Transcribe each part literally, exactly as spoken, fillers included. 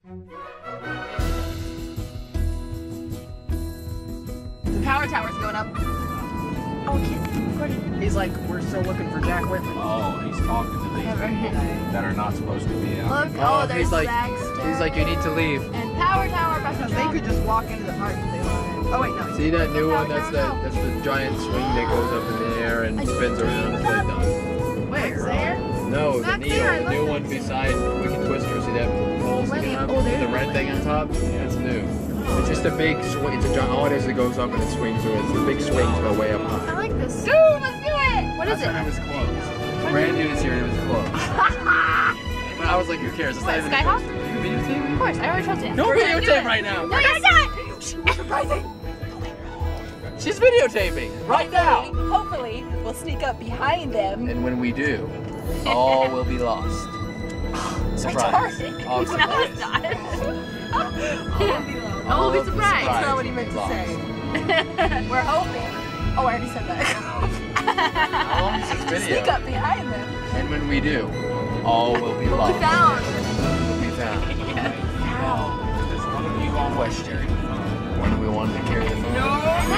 The power tower's going up. Oh, kid. He's like, we're still looking for Jack Whitley. Oh, he's talking to these people that are not supposed to be out. Look, oh, there's he's like, Zach's he's like, you need to leave. And power tower back They could just walk into the park if they wanted. Oh wait, no. See that new one? That's the that's the giant swing that goes up in the air and spins around. It's like that. Where? There? No, the Back Neo, there, the new look. one beside Wicked Twister. See that pole sticking up? Oh, there's The red thing on top? Yeah, it's new. It's just a big swing. It's a giant. All it is, it goes up and it swings. So it's the big swings go way up I high. like this. Dude, let's do it! What is Last time it? it was closed. Brand new this year and it was closed. But I was like, who cares? It's What, not even Skyhawk? Are you videotaping? Of course, I already told you. No videotape right now. No, you're not! Surprising! She's videotaping right now. Hopefully, we'll sneak up behind them. And when we do, all will be lost. Surprise. All No, surprise. it's not. All will be of the surprised. That's not surprise what he meant to lost. say. We're hoping. Oh, I already said that. How long is this video? Sneak up behind them. And when we do, all will be lost. We found. Will be found. There's one of you on Question. When do we want to carry the phone? No!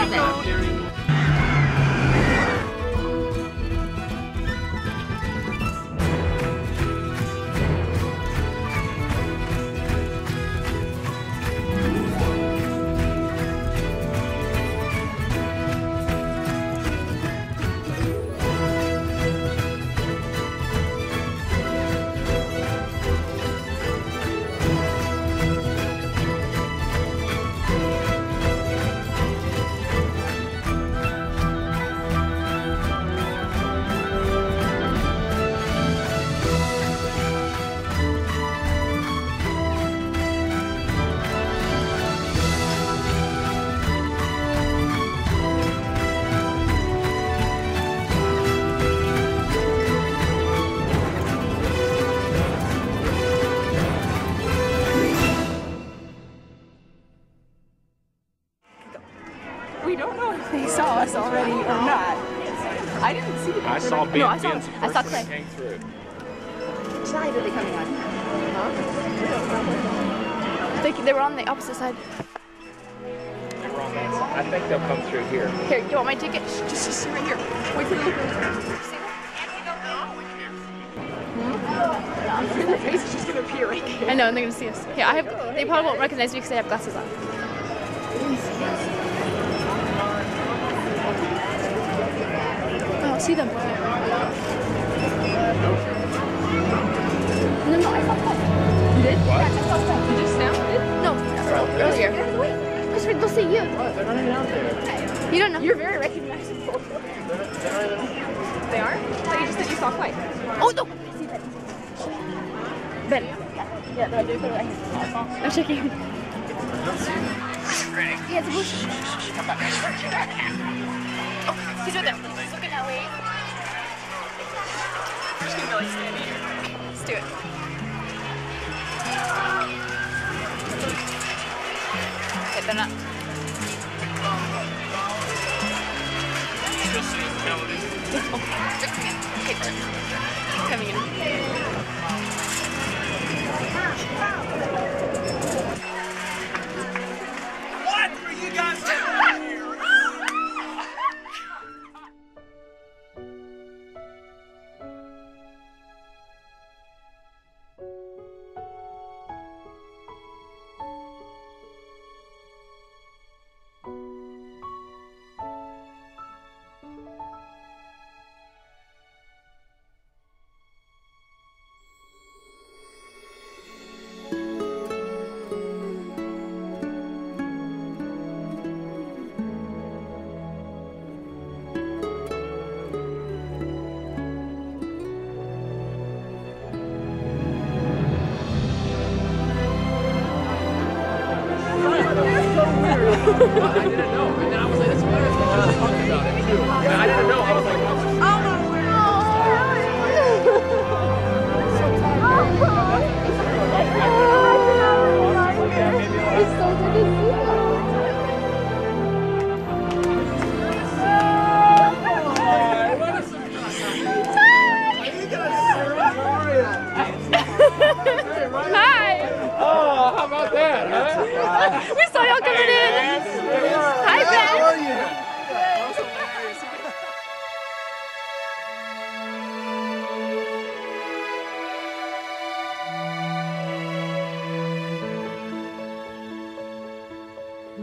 We don't know if they saw us already or not. I didn't see them. I saw Ben. No, I saw, Ben's I saw first when Clay. he came through. Which side are they coming on? They, they were on the opposite side. They were on that side. I think they'll come through here. Here, you want my ticket? Shh, Just, just sit right here. Wait till they look. See them? Their face is just gonna appear right there. I know, and they're gonna see us. Yeah, I have. They probably won't recognize me because I have glasses on. Oh, see them. No, no, I saw them. You did? What? Yeah, I saw them. You just now? Did? No, earlier. Because they'll see you. What? They're not even out there. You don't know. You're very recognizable. They are? So you just said you saw Clay. Oh, no. I see Ben. Ben. Yeah, no, they're right here. I'm checking. Yeah, it's a bush. Oh, he's right there. He's looking that way. We're just gonna be like standing here. Let's do it. Okay, they're not. Just so you know it is. Oh, they're coming in. Okay, they're coming in. What were you guys doing here? I didn't know. And then I was like, that's better. I was talking about it too. And I didn't know. I was like, It's so good to see you. Hi. oh, how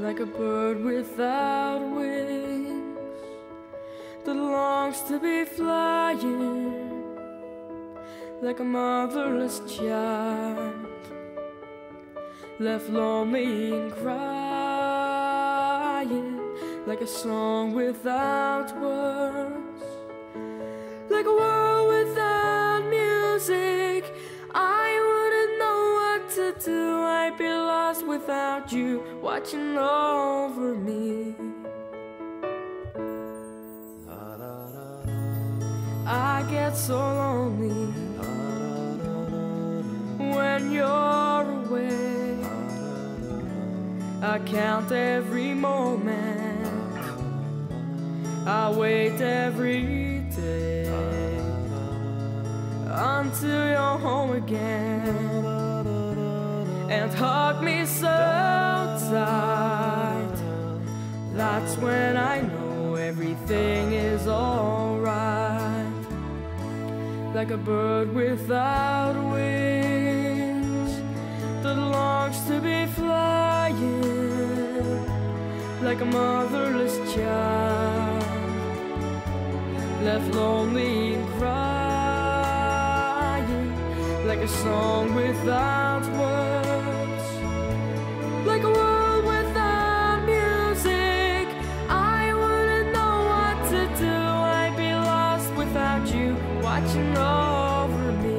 like a bird without wings that longs to be flying, like a motherless child left lonely and crying, like a song without words, like a world without music. I wouldn't know what to do, I'd be lost without you watching over me. I get so lonely when you're away. I count every moment, I wait every day until you're home again and hug me so tight. That's when I know everything is alright. Like a bird without wings that longs to be flying, like a motherless child left lonely and crying, like a song without words, like a world without music. I wouldn't know what to do, I'd be lost without you watching over me.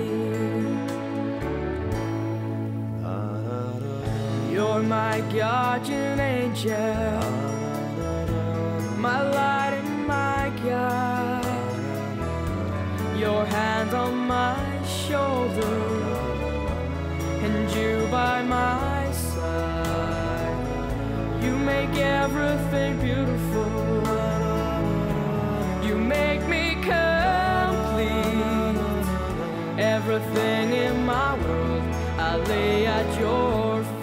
You're my guardian angel, my light and my guide. Your hand on my shoulder and you by my side. You make everything beautiful, you make me complete. Everything in my world I lay at your feet.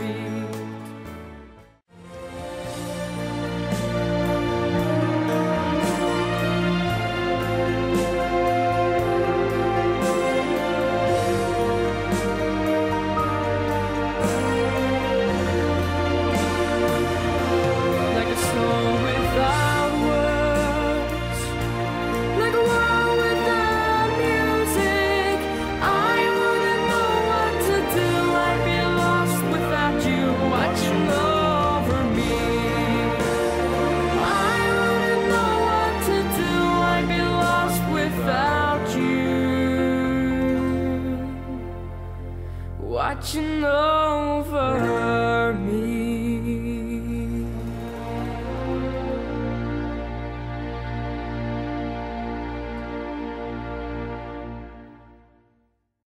Watching over me.